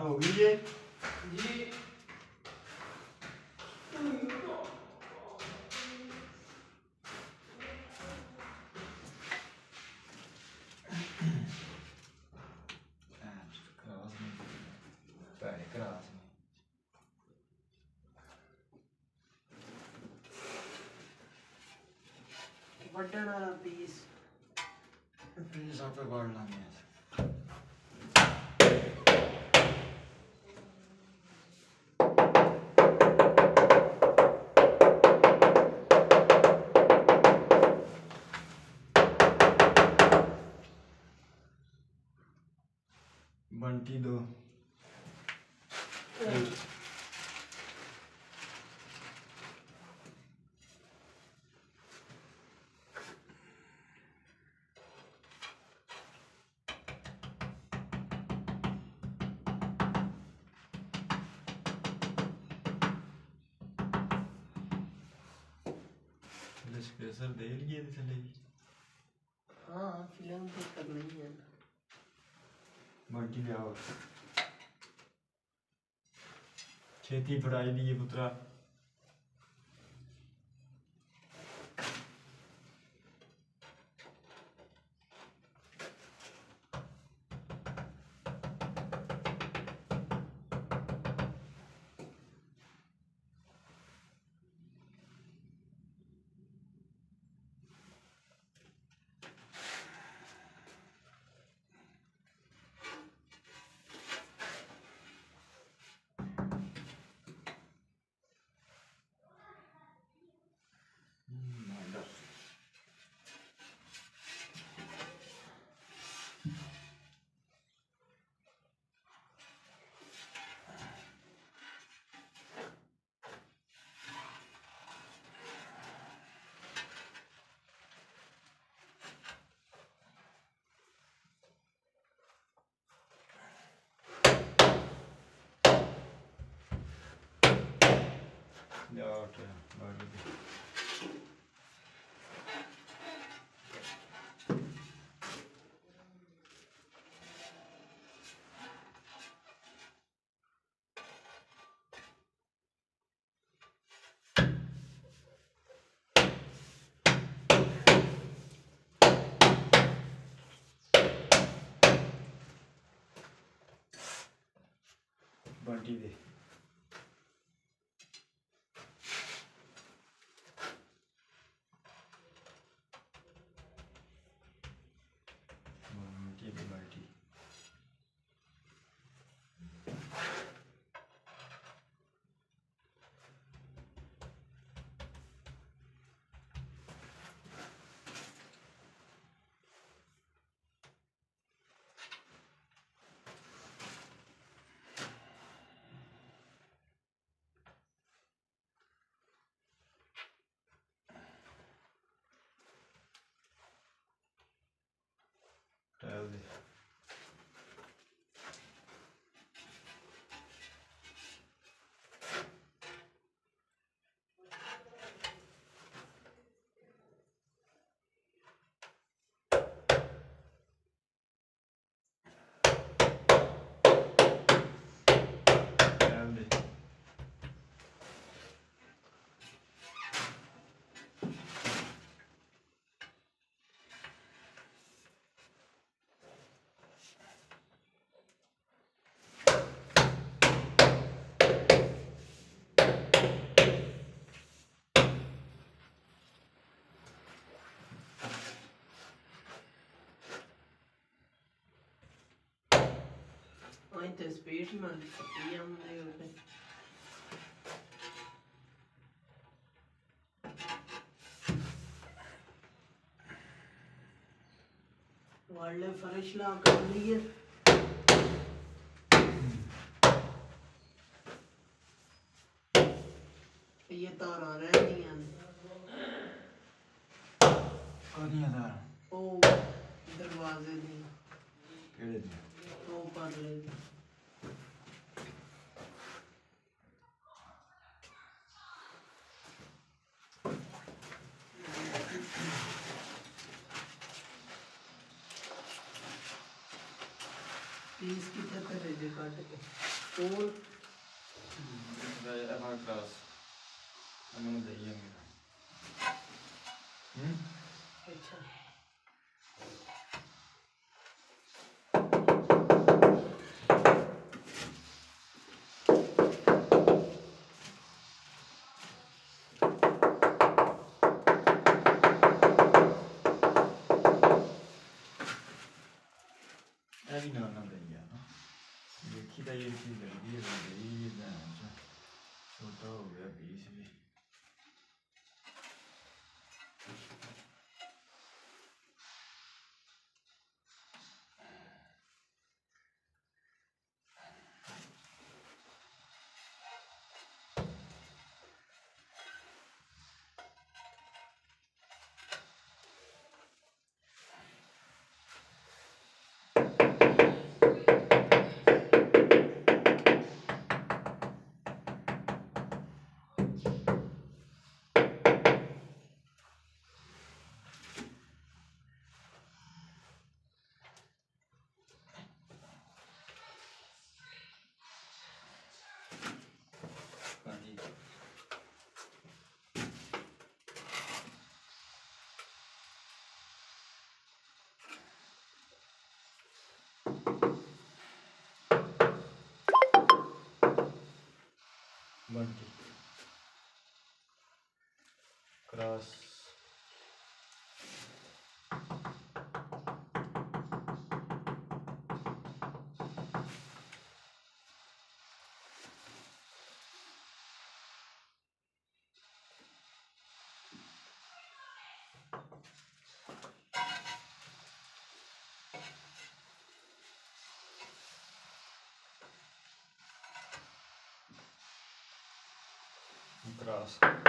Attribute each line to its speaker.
Speaker 1: होगी ये
Speaker 2: जी। वड्डण वाला पीस
Speaker 1: आपे बाढ़ लाने बंटी दो स्पेशल दे लिए थे चलेगी।
Speaker 2: हाँ फिल्म तो करनी है
Speaker 1: बंटी ले आओ खेती फड़ाई दी पुत्रा बंटी दे टाइल दे
Speaker 2: वहीं तो स्पीड में पतिया हमने होते वाले फर्श ला कर लिए ये तारा रहनी है
Speaker 1: कौनिया तारा
Speaker 2: ओ दरवाजे दी
Speaker 1: केड़े दी
Speaker 2: ओ पर ले पीस की तरह काट के ਹੋਰ
Speaker 1: ਇਹ ਵਾਰ ਕਲਾਸ ਮੈਨੂੰ ਦਈਏ ਮੇਰਾ
Speaker 2: ਅੱਛਾ
Speaker 1: ਇਹ ਵੀ ਨਾਲ ਦਈਆ ਨਾ ਦੇਖੀ ਤਾਂ ਇਹ ਚੀਜ਼ ਲੱਗਦੀ ਹੈ ਬਈ ਛੋਟਾ ਹੋ ਗਿਆ ਪੀਸ ਵੀ बंटी क्रॉस क्रॉस